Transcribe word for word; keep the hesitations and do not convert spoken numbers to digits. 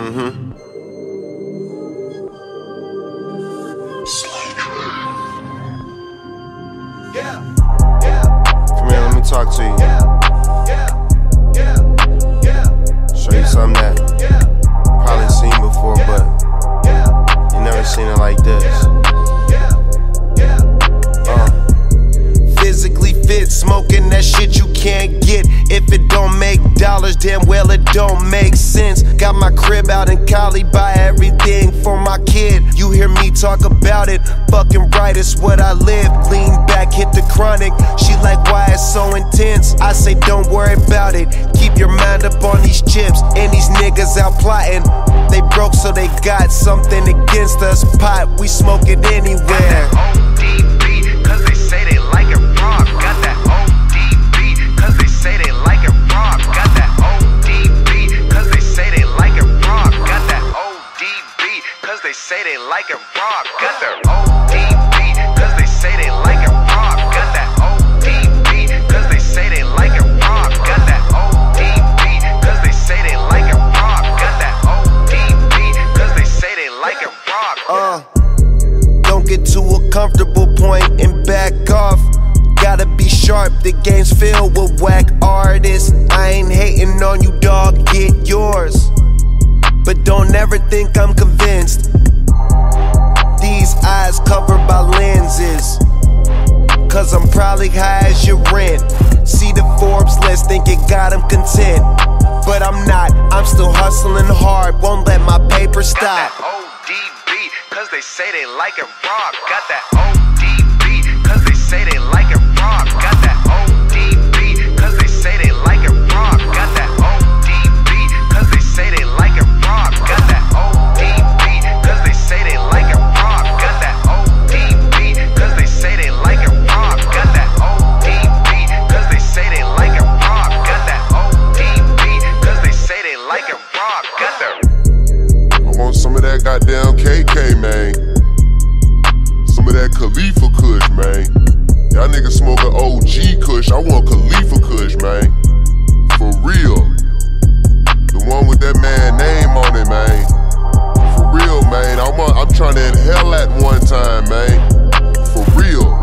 Mm-hmm. Yeah, yeah. Come here, let me talk to you. Yeah, yeah, yeah, yeah. Show you something that Yeah, you probably seen before, but yeah, you never seen it like this. yeah, yeah. Uh. Physically fit, smoking that shit you can't get. If it don't make dollars, damn well it don't make sense. Got my crib out in Cali, buy everything for my kid. You hear me talk about it, fucking right, it's what I live. Lean back, hit the chronic. She like, why it's so intense? I say, don't worry about it. Keep your mind up on these chips. And these niggas out plotting. They broke, so they got something against us. Pot, we smoke it anywhere. O D B, cause they say they like it raw. Got that O D B, cause they say they like it raw. Got that O D B, cause they say they like it raw. Got that O D B, cause they say they like it raw. Got that O D B, cause they say they like it raw. Got that O D B, cause they say they like it raw. Got that O D B, cause they say they like it raw. Got that O D B, cause they say they like it raw. Uh, don't get to a comfortable point and back off. Gotta be sharp, the game's filled with whack artists. I ain't hating on you, dog, get yours. But don't ever think I'm convinced. These eyes covered by lenses, cause I'm probably high as your rent. See the Forbes list, think it got him content. But I'm not, I'm still hustling hard, won't let my paper stop. Got that O D B, cause they say they like it raw. Got that O D B, cause they say they like it raw. Got that O D B, cause they say they like it raw. Got that O D B, cause they say they like it raw. Got that O D B, cause they say they like it raw. Got that O D B, cause they say they like it raw. Got that O D B, cause they say they like it raw. Got that O D B, cause they say they like it raw. Got that. I want some of that goddamn K K, man. Some of that Khalifa Kush, man. Y'all niggas smoking O G Kush. I want Khalifa Kush, man. For real. The one with that man name on it, man. For real, man. I'm, I'm trying to inhale that one time, man. For real.